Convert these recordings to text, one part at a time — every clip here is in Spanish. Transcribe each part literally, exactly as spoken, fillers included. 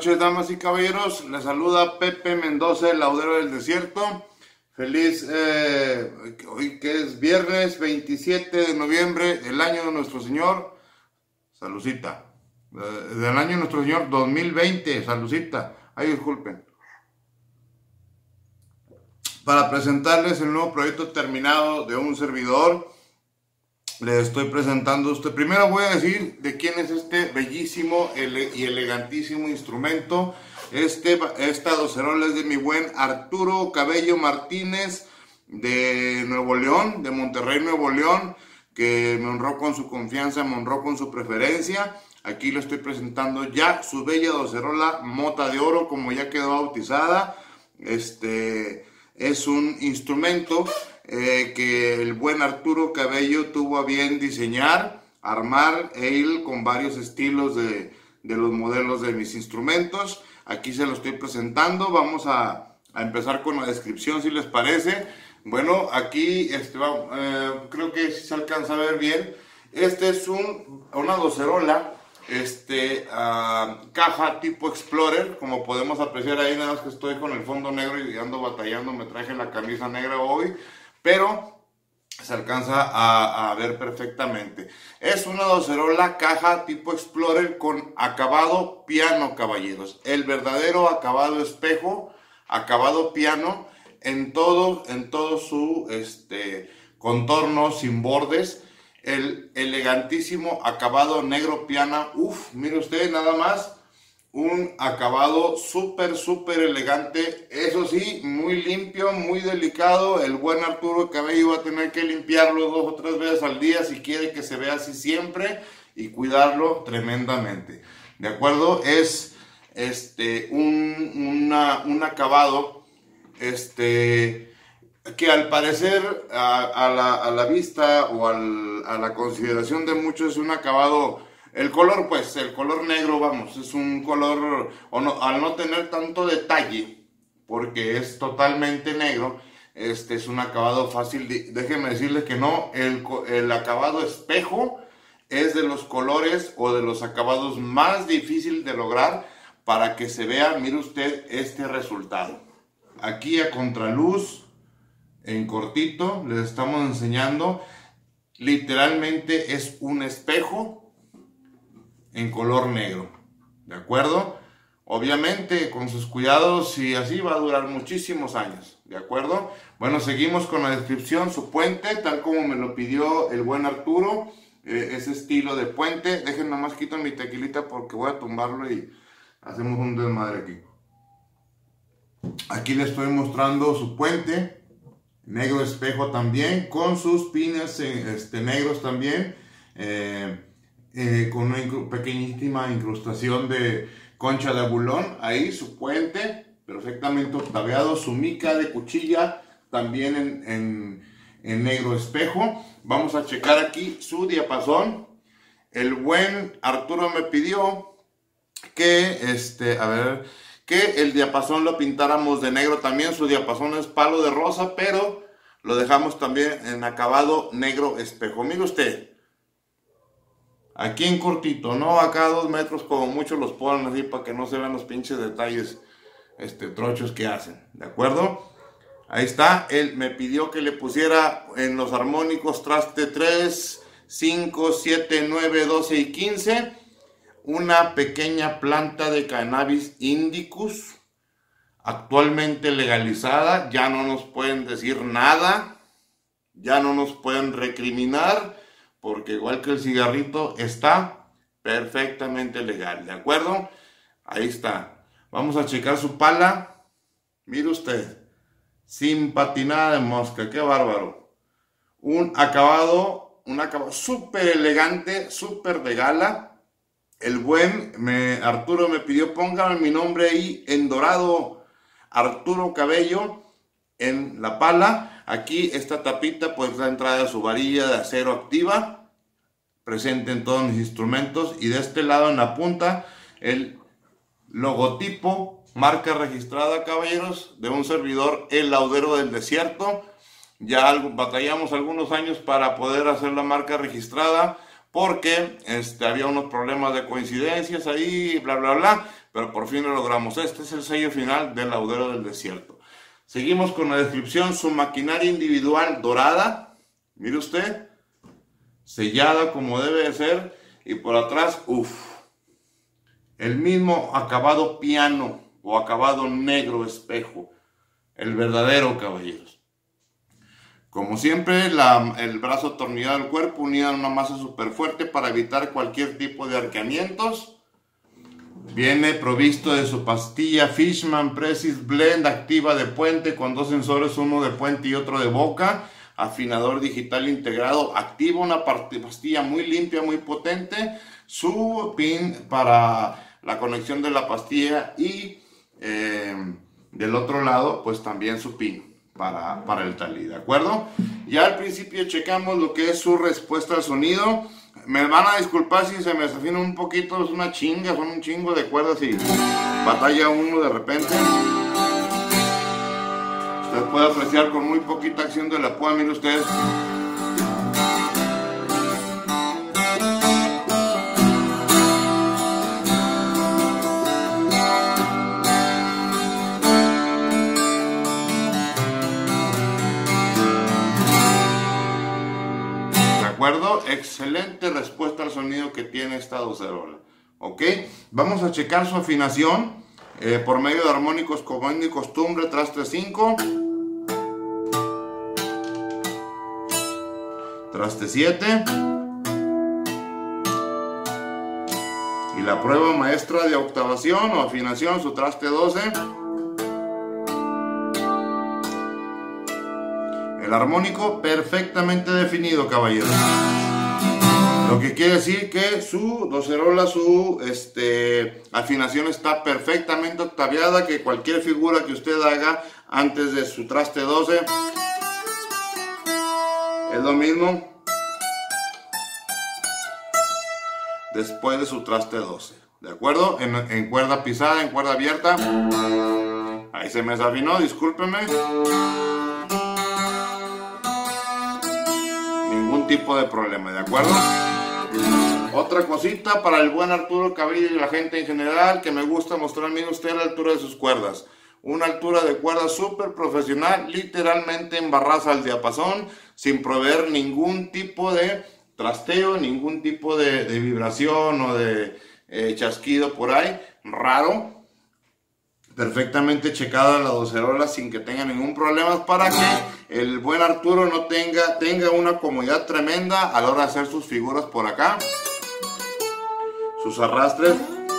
noches, damas y caballeros. Les saluda Pepe Mendoza, el laudero del desierto. Feliz, eh, hoy que es viernes veintisiete de noviembre, el año de nuestro Señor. Salucita. Eh, del año de nuestro Señor dos mil veinte. Salucita. Ay, disculpen. Para presentarles el nuevo proyecto terminado de un servidor. Les estoy presentando a usted. Primero voy a decir de quién es este bellísimo ele y elegantísimo instrumento. Este, esta docerola es de mi buen Arturo Cabello Martínez de Nuevo León, de Monterrey, Nuevo León, que me honró con su confianza, me honró con su preferencia. Aquí le estoy presentando ya su bella docerola Mota de Oro, como ya quedó bautizada. Este es un instrumento Eh, que el buen Arturo Cabello tuvo a bien diseñar, armar, él con varios estilos de, de los modelos de mis instrumentos. Aquí se lo estoy presentando. Vamos a, a empezar con la descripción, si les parece. Bueno, aquí este, vamos, eh, creo que se alcanza a ver bien. Este es un, una docerola, este, uh, caja tipo Explorer, como podemos apreciar ahí. Nada más que estoy con el fondo negro y ando batallando, me traje la camisa negra hoy, pero se alcanza a, a ver perfectamente. Es una docerola caja tipo Explorer con acabado piano, caballeros. El verdadero acabado espejo, acabado piano, en todo, en todo su este, contorno, sin bordes. El elegantísimo acabado negro piano. Uf, mire usted nada más. Un acabado súper, súper elegante. Eso sí, muy limpio, muy delicado. El buen Arturo Cabello va a tener que limpiarlo dos o tres veces al día si quiere que se vea así siempre, y cuidarlo tremendamente. ¿De acuerdo? Es este, un, una, un acabado este, que al parecer a, a, la, a la vista o al, a la consideración de muchos es un acabado. El color, pues, el color negro, vamos, es un color, o no, al no tener tanto detalle, porque es totalmente negro, este es un acabado fácil. De, déjenme decirles que no, el, el acabado espejo es de los colores o de los acabados más difícil de lograr para que se vea, mire usted, este resultado. Aquí a contraluz, en cortito, les estamos enseñando, literalmente es un espejo en color negro, ¿de acuerdo? Obviamente con sus cuidados, y así va a durar muchísimos años, ¿de acuerdo? Bueno, seguimos con la descripción. Su puente, tal como me lo pidió el buen Arturo, eh, ese estilo de puente. Dejen nomás, quito mi tequilita porque voy a tumbarlo y hacemos un desmadre aquí. Aquí le estoy mostrando su puente, negro espejo también, con sus pines este, negros también, eh, Eh, con una incru pequeñísima incrustación de concha de abulón. Ahí su puente perfectamente octaveado, su mica de cuchilla también en, en, en negro espejo. Vamos a checar aquí su diapasón. El buen Arturo me pidió que este, a ver, que el diapasón lo pintáramos de negro también. Su diapasón es palo de rosa, pero lo dejamos también en acabado negro espejo. Mire usted, aquí en cortito, no acá a dos metros como muchos los ponen así para que no se vean los pinches detalles este, trochos que hacen, ¿de acuerdo? Ahí está. Él me pidió que le pusiera en los armónicos traste tres, cinco, siete, nueve, doce y quince una pequeña planta de Cannabis indicus, actualmente legalizada. Ya no nos pueden decir nada, ya no nos pueden recriminar, porque igual que el cigarrito está perfectamente legal, ¿de acuerdo? Ahí está. Vamos a checar su pala. Mire usted, sin patinada de mosca, qué bárbaro. Un acabado, un acabado súper elegante, súper de gala. El buen me, Arturo me pidió, póngame mi nombre ahí en dorado, Arturo Cabello, en la pala. Aquí esta tapita pues da entrada a su varilla de acero activa, presente en todos mis instrumentos. Y de este lado en la punta el logotipo, marca registrada, caballeros, de un servidor, el laudero del desierto. Ya algo, batallamos algunos años para poder hacer la marca registrada, porque este, había unos problemas de coincidencias ahí, bla bla bla, pero por fin lo logramos. Este es el sello final del Laudero del Desierto. Seguimos con la descripción. Su maquinaria individual dorada, mire usted, sellada como debe de ser, y por atrás, uff, el mismo acabado piano o acabado negro espejo, el verdadero, caballeros. Como siempre, la, el brazo atornillado al cuerpo, unido a una masa súper fuerte para evitar cualquier tipo de arqueamientos. Viene provisto de su pastilla Fishman Precis Blend activa de puente con dos sensores, uno de puente y otro de boca. Afinador digital integrado, activa una pastilla muy limpia, muy potente. Su pin para la conexión de la pastilla y eh, del otro lado, pues también su pin para, para el talí, ¿de acuerdo? Ya al principio checamos lo que es su respuesta al sonido. Me van a disculpar si se me desafina un poquito, es una chinga, son un chingo de cuerdas y batalla uno de repente. Usted puede apreciar con muy poquita acción de la púa, mire usted. ¿De acuerdo? Excelente respuesta al sonido que tiene esta docerola. Ok, vamos a checar su afinación eh, por medio de armónicos como es mi costumbre, traste cinco, traste siete y la prueba maestra de octavación o afinación, su traste doce. El armónico perfectamente definido, caballeros. Lo que quiere decir que su docerola, su este, afinación está perfectamente octaviada, que cualquier figura que usted haga antes de su traste doce es lo mismo después de su traste doce. ¿De acuerdo? En, en cuerda pisada, en cuerda abierta. Ahí se me desafinó, discúlpeme. Ningún tipo de problema, ¿de acuerdo? Otra cosita para el buen Arturo Cabello y la gente en general que me gusta mostrar, mire usted la altura de sus cuerdas. Una altura de cuerda súper profesional, literalmente embarradas al diapasón, sin proveer ningún tipo de trasteo, ningún tipo de, de vibración o de eh, chasquido por ahí, raro. Perfectamente checada la docerola sin que tenga ningún problema para que el buen Arturo no tenga, tenga una comodidad tremenda a la hora de hacer sus figuras por acá, sus arrastres.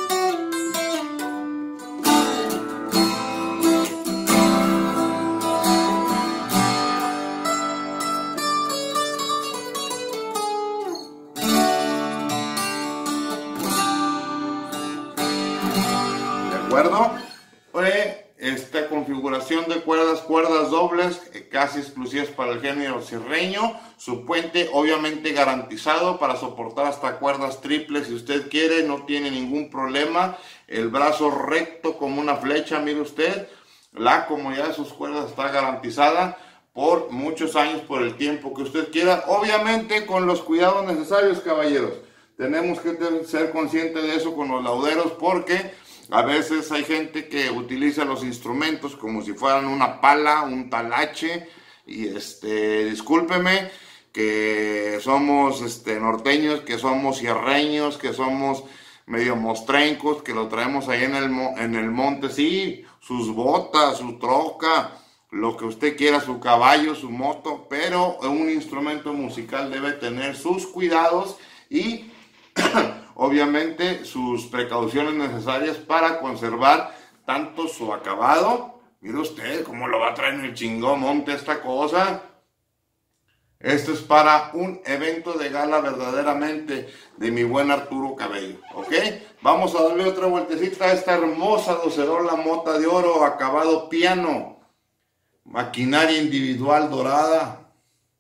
¿De acuerdo? Esta configuración de cuerdas, cuerdas dobles, casi exclusivas para el género sierreño. Su puente obviamente garantizado para soportar hasta cuerdas triples si usted quiere, no tiene ningún problema. El brazo recto como una flecha, mire usted. La comodidad de sus cuerdas está garantizada por muchos años, por el tiempo que usted quiera. Obviamente con los cuidados necesarios, caballeros. Tenemos que ser conscientes de eso con los lauderos, porque a veces hay gente que utiliza los instrumentos como si fueran una pala, un talache, y este, discúlpeme, que somos este, norteños, que somos sierreños, que somos medio mostrencos, que lo traemos ahí en el, en el monte, sí, sus botas, su troca, lo que usted quiera, su caballo, su moto, pero un instrumento musical debe tener sus cuidados y obviamente sus precauciones necesarias para conservar tanto su acabado. Mire usted cómo lo va a traer en el chingón monte esta cosa. Esto es para un evento de gala verdaderamente de mi buen Arturo Cabello, ¿ok? Vamos a darle otra vueltecita a esta hermosa docerola mota de oro, acabado piano, maquinaria individual dorada,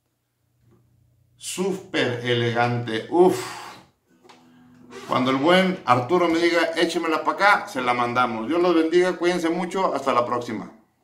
súper elegante, uff. Cuando el buen Arturo me diga, échemela para acá, se la mandamos. Dios los bendiga, cuídense mucho, hasta la próxima.